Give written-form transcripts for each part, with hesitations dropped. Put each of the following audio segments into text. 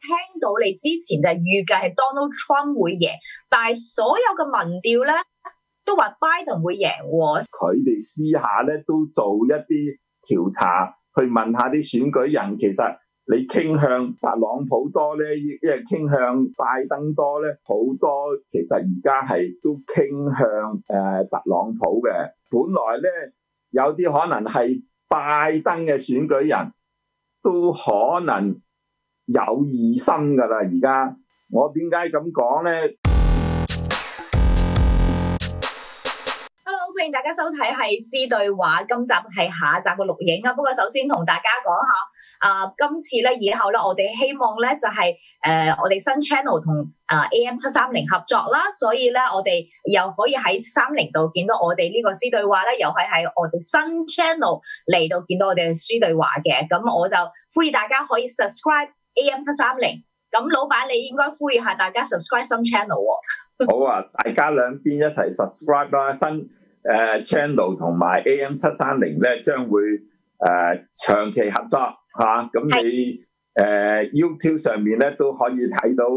聽到你之前就預計係 Donald Trump 會贏，但係所有嘅民調咧都話 Biden 會贏喎。 佢哋私下咧都做一啲調查，去問下啲選舉人，其實你傾向特朗普多咧，亦係傾向拜登多咧，好多其實而家係都傾向特朗普嘅。本來咧有啲可能係拜登嘅選舉人都可能有異心噶啦。而家我點解咁講咧？ 歡迎大家收睇係C對話，今集係下集嘅錄影啊。不過首先同大家講下，今次咧以後咧，我哋希望咧就係我哋新 channel 同AM730合作啦，所以咧我哋又可以喺30度見到我哋呢個 C 對話咧，又係喺我哋新 channel 嚟到見到我哋嘅 C 對話嘅。咁我就呼籲大家可以 subscribe AM730。咁老闆你應該呼籲下大家 subscribe 新 channel 喎。 好啊，大家兩邊一齊 subscribe 啦，新channel 同埋 AM730咧將會長期合作嚇，咁你YouTube 上面咧都可以睇到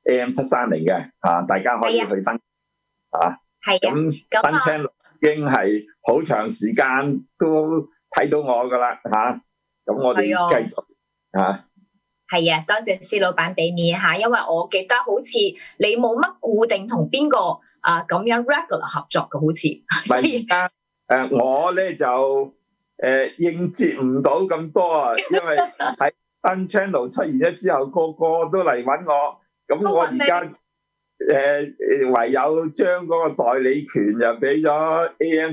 AM730嘅嚇，大家可以去登嚇。係咁新 channel 已經係好長時間都睇到我噶啦嚇，咁我哋繼續嚇。 係啊，多謝施老闆俾面嚇，因為我記得好似你冇乜固定同邊個咁樣 regular 合作嘅，好似。所以我咧就應接唔到咁多啊，因為喺新 channel 出現咗之後，個個都嚟揾我，咁我而家唯有將嗰個代理權就俾咗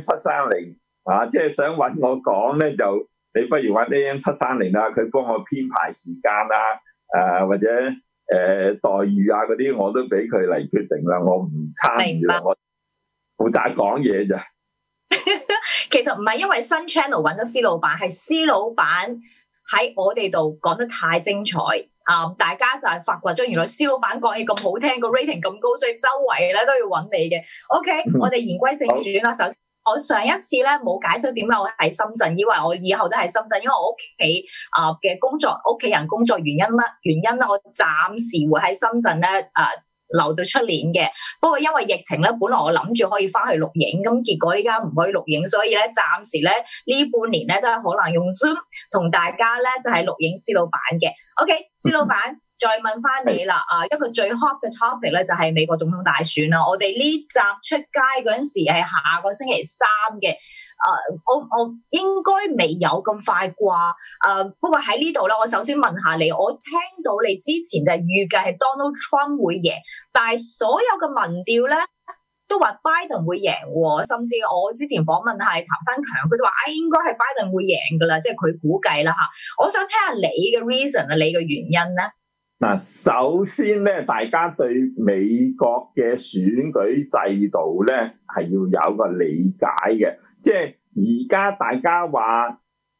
AM730啊，即係想揾我講咧就。你不如揾 AM730啦，佢幫我編排時間啦，或者待遇啊嗰啲，我都俾佢嚟決定啦，我唔參與啦，我負責講嘢咋。 其實唔係因為新 channel 揾咗施老闆，係施老闆喺我哋度講得太精彩大家就係發掘咗原來施老闆講嘢咁好聽，個 rating 咁高，所以周圍咧都要揾你嘅。OK，我哋言歸正傳啦，首先。我上一次咧冇解釋點解我喺深圳，以為我以後都喺深圳，因為我屋企嘅工作、屋企人工作原因啦，我暫時會喺深圳咧留到出年嘅。不過因為疫情咧，本來我諗住可以翻去錄影，咁結果依家唔可以錄影，所以咧暫時咧呢半年咧都係可能用 Zoom 同大家咧就係錄影施老闆嘅。OK， 施老闆。再問翻你啦，一個最 hot 嘅 topic 咧就係美國總統大選啦。我哋呢集出街嗰陣時係下個星期三嘅，我應該未有咁快啩。不過喺呢度咧，我首先問下你，我聽到你之前就預計係 Donald Trump 會贏，但係所有嘅民調咧都話 Biden 會贏喎，甚至我之前訪問係譚新強，佢都話應該係 Biden 會贏噶啦，即係佢估計啦嚇。我想聽下你嘅 reason 啊，你嘅原因咧。 嗱，首先咧，大家對美國嘅選舉制度咧係要有個理解嘅，即係而家大家話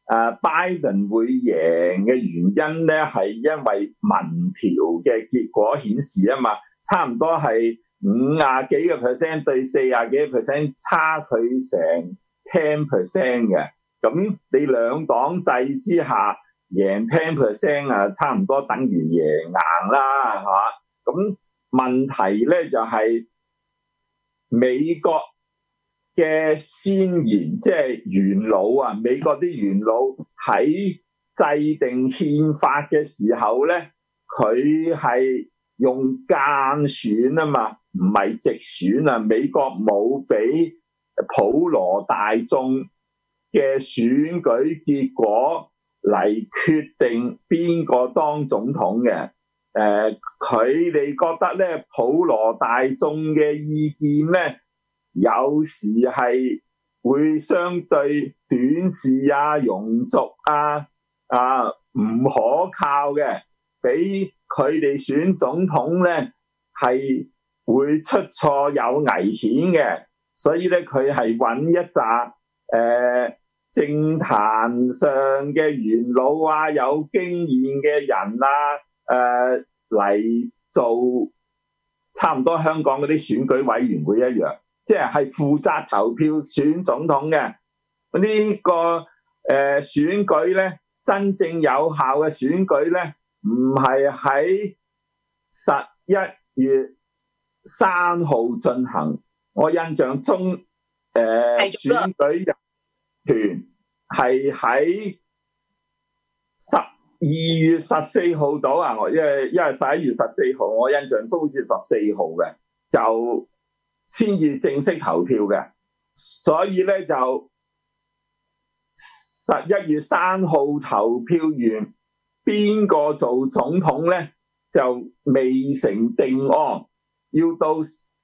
Biden 會贏嘅原因咧，係因為民調嘅結果顯示啊嘛，差唔多係50幾個%對40幾個%，差距成10% 嘅。咁你兩黨制之下，贏10%差唔多等於贏硬啦嚇。咁問題咧就係美國嘅先賢，即係元老啊，美國啲元老喺制定憲法嘅時候咧，佢係用間選啊嘛，唔係直選啊。美國冇俾普羅大眾嘅選舉結果嚟決定邊個當總統嘅。佢哋覺得咧，普羅大眾嘅意見咧，有時係會相對短視啊、庸俗唔可靠嘅，俾佢哋選總統咧係會出錯有危險嘅，所以咧佢係揾一紮政壇上嘅元老啊、有經驗嘅人啊嚟做，差唔多香港嗰啲選舉委員會一樣，即係負責投票選總統嘅。呢個選舉咧，真正有效嘅選舉咧，唔係喺 11月3號進行。我印象中，選舉人團係喺12月14號到啊！因為11月14號，我印象中好似14號嘅，就先至正式投票嘅。所以咧就11月3號投票完，邊個做總統咧就未成定案，要到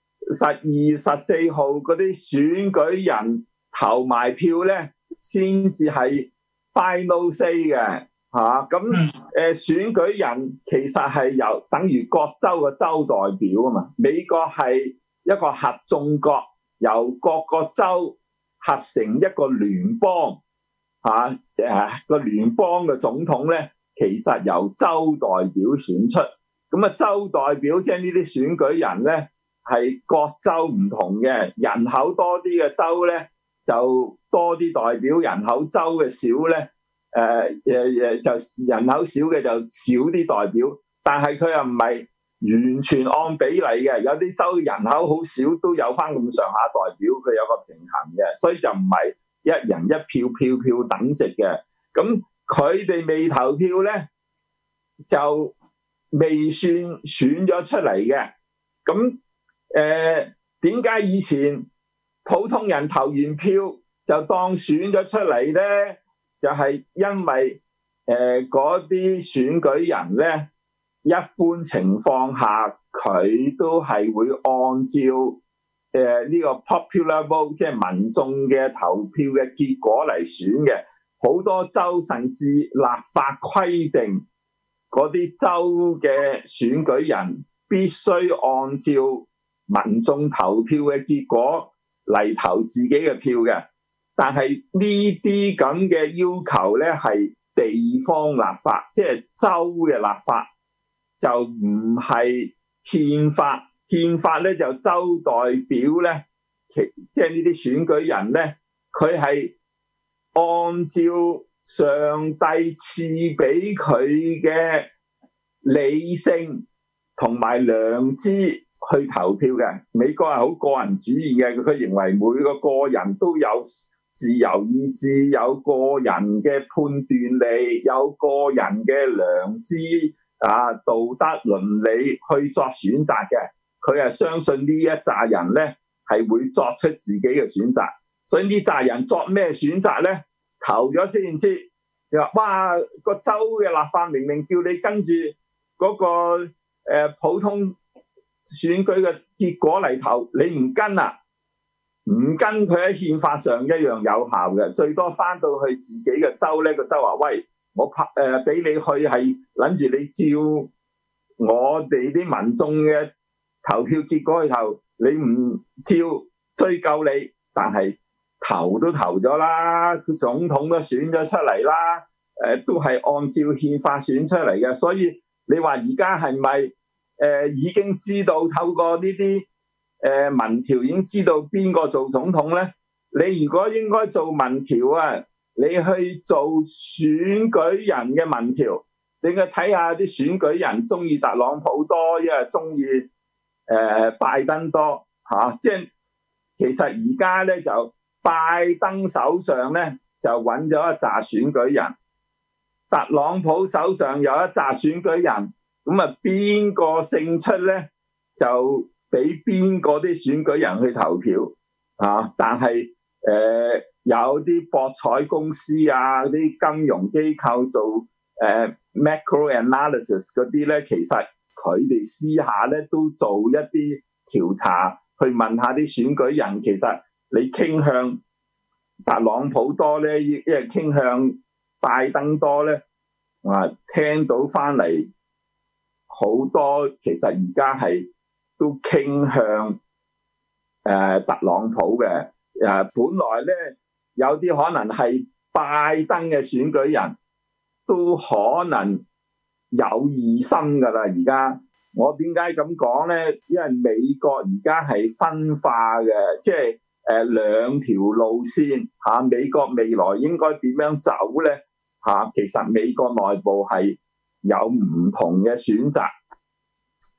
12月14號嗰啲選舉人投埋票咧，先至係 final say 嘅嚇。咁選舉人其實係由等於各州嘅州代表啊嘛。美國係一個合眾國，由各個州合成一個聯邦嚇。個聯邦嘅總統咧，其實由州代表選出。咁啊，州代表即係呢啲選舉人咧，係各州唔同嘅，人口多啲嘅州咧就多啲代表，人口州嘅少咧就人口少嘅就少啲代表。但係佢又唔係完全按比例嘅，有啲州人口好少都有翻咁上下代表，佢有個平衡嘅，所以就唔係一人一票票票等值嘅。咁佢哋未投票咧就未算選咗出嚟嘅。咁點解以前普通人投完票就當選咗出嚟咧？就係因為嗰啲選舉人咧，一般情況下佢都係會按照呢個 popular vote， 即係民眾嘅投票嘅結果嚟選嘅。好多州甚至立法規定嗰啲州嘅選舉人必須按照民眾投票嘅結果嚟投自己嘅票嘅。但係呢啲咁嘅要求咧係地方立法，即係州嘅立法，就唔係憲法。憲法咧就州代表咧，即係呢啲選舉人咧，佢係按照上帝賜俾佢嘅理性同埋良知去投票嘅。美國係好個人主義嘅，佢認為每個人都有自由意志，有個人嘅判斷力，有個人嘅良知道德倫理去作選擇嘅。佢係相信呢一紮人咧係會作出自己嘅選擇，所以呢紮人作咩選擇咧？投咗先知。你話哇，個州嘅立法明明叫你跟住嗰個普通選舉嘅結果嚟投，你唔跟啊？唔跟，佢喺憲法上一樣有效嘅，最多翻到去自己嘅州咧，個州話喂，我俾你去係諗住你照我哋啲民眾嘅投票結果去投，你唔照追究你，但係投都投咗啦，總統都選咗出嚟啦，都係按照憲法選出嚟嘅。所以你話而家係咪已經知道透過呢啲民調已經知道邊個做總統咧？你如果應該做民調啊，你去做選舉人嘅民調，你去睇下啲選舉人中意特朗普多，因為中意拜登多嚇。即係其實而家咧就拜登手上咧就揾咗一紮選舉人，特朗普手上有一紮選舉人，咁啊邊個勝出咧就俾邊個啲選舉人去投票啊。但係有啲博彩公司啊，啲金融機構做macro analysis 嗰啲咧，其實佢哋私下咧都做一啲調查，去問下啲選舉人，其實你傾向特朗普多咧，因為傾向拜登多咧，聽到翻嚟好多其實而家係都傾向特朗普嘅。本來咧有啲可能係拜登嘅選舉人都可能有異心噶啦。而家我點解咁講咧？因為美國而家係分化嘅，即係兩條路線嚇。美國未來應該點樣走咧嚇？其實美國內部係有唔同嘅選擇。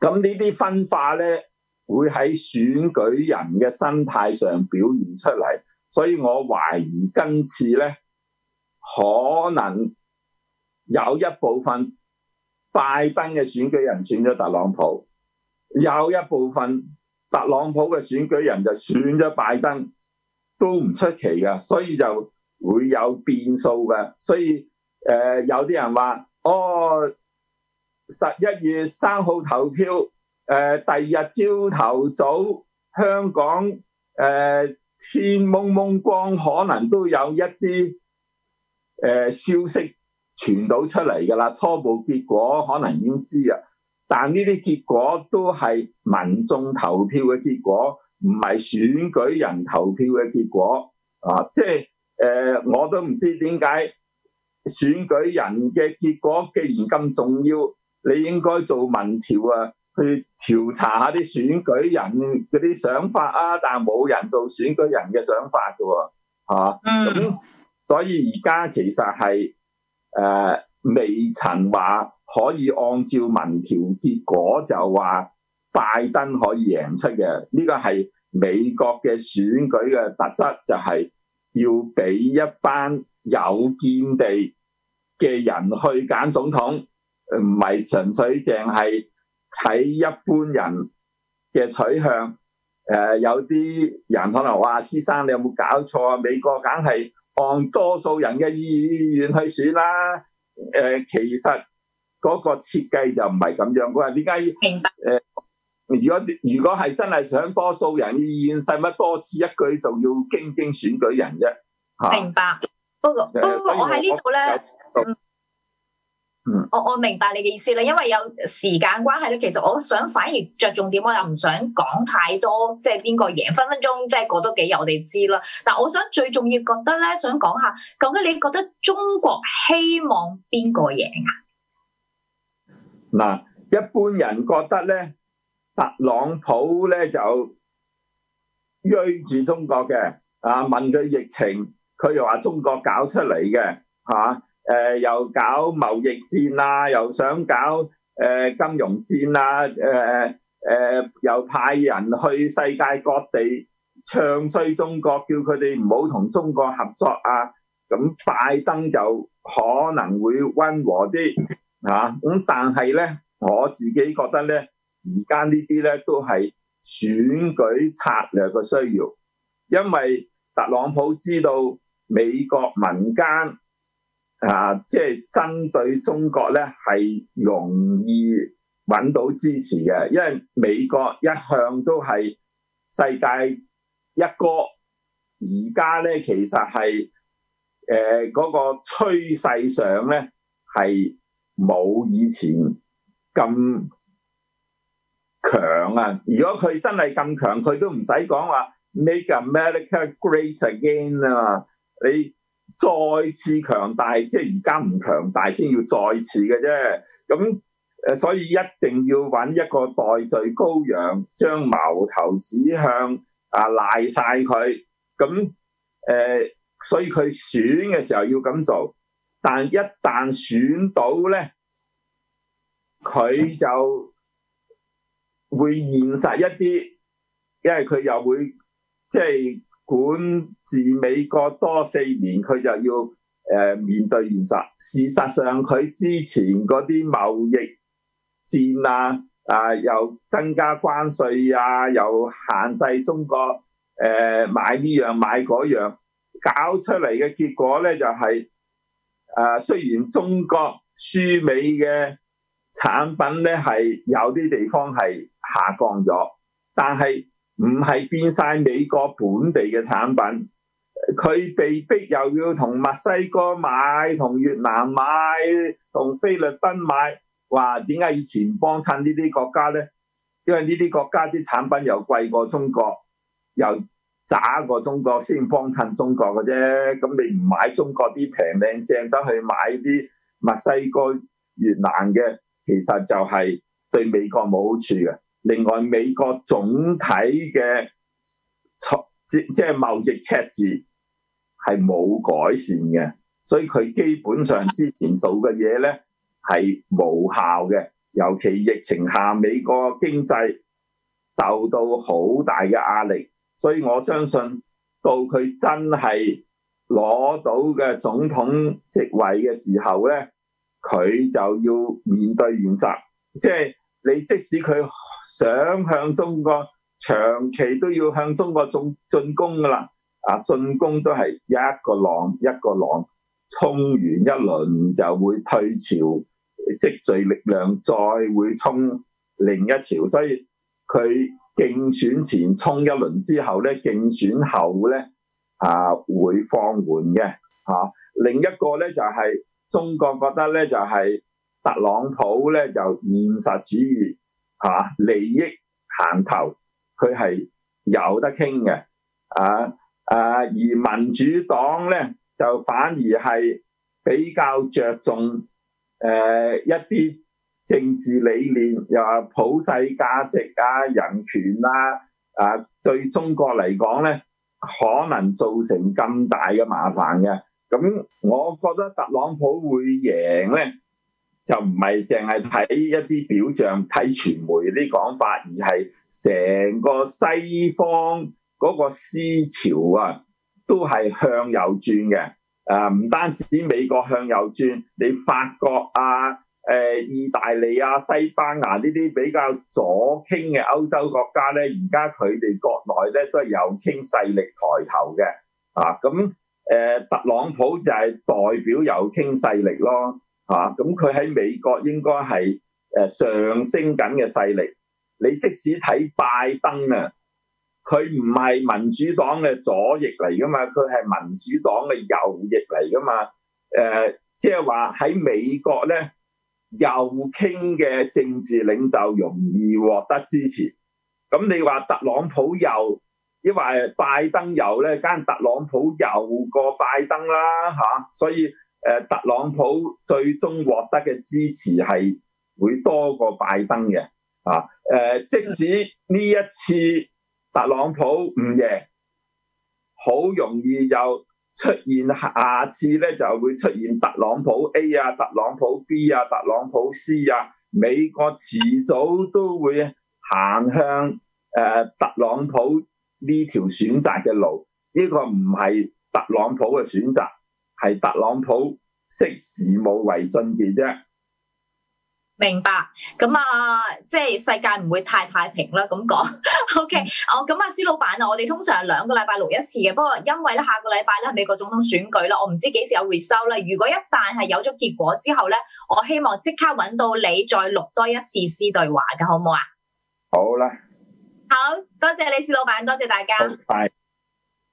咁呢啲分化咧，會喺選舉人嘅心態上表現出嚟，所以我懷疑今次咧，可能有一部分拜登嘅選舉人選咗特朗普，有一部分特朗普嘅選舉人就選咗拜登，都唔出奇㗎，所以就會有變數㗎。所以有啲人話，11月3號投票，第二日朝頭早香港天蒙蒙光，可能都有一啲消息傳到出嚟㗎啦。初步結果可能已經知啦，但呢啲結果都係民眾投票嘅結果，唔係選舉人投票嘅結果啊！即係我都唔知點解選舉人嘅結果既然咁重要，你應該做民調啊，去調查下啲選舉人嗰啲想法啊，但係冇人做選舉人嘅想法㗎喎，咁所以而家其實係未曾話可以按照民調結果就話拜登可以贏出嘅。呢個係美國嘅選舉嘅特質，就係要俾一班有見地嘅人去揀總統，唔係純粹淨係睇一般人嘅取向。有啲人可能話：施生，你有冇搞錯啊？美國梗係按多數人嘅意願去選啦。其實嗰個設計就唔係咁樣。佢話點解？ 明白。 如果係真係想多數人嘅意願，使乜多此一舉就要經選舉人啫？ 明白。不過我喺呢度咧。我明白你嘅意思啦，因為有時間關係咧，其實我想反而着重點，我又唔想講太多，即係邊個贏，分分鐘即係過多幾日我哋知啦。但我想最重要覺得咧，想講下，究竟你覺得中國希望邊個贏啊？ 嗱，一般人覺得咧，特朗普咧就追住中國嘅，問佢疫情，佢又話中國搞出嚟嘅，又搞貿易戰啊，又想搞金融戰啊，又派人去世界各地唱衰中國，叫佢哋唔好同中國合作啊。咁拜登就可能會溫和啲咁，但係咧，我自己覺得咧，而家呢啲咧都係選舉策略嘅需要，因為特朗普知道美國民間即係針對中國咧係容易揾到支持嘅，因為美國一向都係世界一哥，而家咧其實係嗰個趨勢上咧係冇以前咁強啊！如果佢真係咁強，佢都唔使講話 Make America Great Again 啊嘛，你再次強大，即係而家唔強大先要再次嘅啫。咁所以一定要揾一個代罪羔羊，將矛頭指向賴晒佢。咁所以佢選嘅時候要咁做，但一旦選到咧，佢就會現實一啲，因為佢又會即係管治美國多4年，佢就要面對現實。事實上，佢之前嗰啲貿易戰又增加關稅又限制中國買呢樣買嗰樣，搞出嚟嘅結果咧就係雖然中國輸美嘅產品咧係有啲地方係下降咗，但係唔係變晒美國本地嘅產品，佢被逼又要同墨西哥買，同越南買，同菲律賓買。話點解以前唔幫襯呢啲國家咧？因為呢啲國家啲產品又貴過中國，又渣過中國，先幫襯中國嘅啫。咁你唔買中國啲平靚正，走去買啲墨西哥、越南嘅，其實就係對美國冇好處嘅。另外，美國總體嘅即係貿易赤字係冇改善嘅，所以佢基本上之前做嘅嘢咧係無效嘅。 尤其疫情下，美國經濟受到好大嘅壓力，所以我相信到佢真係攞到嘅總統職位嘅時候咧，佢就要面對現實，即係你即使佢想向中國長期都要向中國進攻噶啦，進攻都係一個浪一個浪，衝完一輪就會退潮，積聚力量再會衝另一潮，所以佢競選前衝一輪之後咧，競選後咧會放緩嘅。另一個咧就係中國覺得咧就係特朗普咧就現實主義利益行頭，佢係有得傾嘅。而民主黨咧就反而係比較着重一啲政治理念，又話普世價值人權對中國嚟講咧可能造成咁大嘅麻煩嘅。咁我覺得特朗普會贏咧，就唔係淨係睇一啲表象、睇傳媒啲講法，而係成個西方嗰個思潮都係向右轉嘅。唔單止美國向右轉，你法國意大利西班牙呢啲比較左傾嘅歐洲國家咧，而家佢哋國內咧都係右傾勢力抬頭嘅。咁特朗普就係代表右傾勢力咯。咁佢喺美國應該係上升緊嘅勢力。你即使睇拜登佢唔係民主黨嘅左翼嚟噶嘛，佢係民主黨嘅右翼嚟噶嘛。即係話喺美國咧，右傾嘅政治領袖容易獲得支持。咁你話特朗普右，因為拜登右咧，梗係特朗普右過拜登啦。所以特朗普最終獲得嘅支持係會多過拜登嘅。即使呢一次特朗普唔贏，好容易又出現下次咧就會出現特朗普 A 特朗普 B 特朗普 C 美國遲早都會行向特朗普呢條選擇嘅路。呢個唔係特朗普嘅選擇，係特朗普識時務為俊傑啫。 明白，咁即係世界唔會太平啦，咁講。OK，咁施老闆我哋通常2個禮拜錄一次嘅，不過因為咧下個禮拜咧係美國總統選舉啦，我唔知幾時有 result 啦。如果一旦係有咗結果之後咧，我希望即刻揾到你再錄多一次私對話嘅，好唔好啊？ 好啦， 好多謝你施老闆，多謝大家。 拜。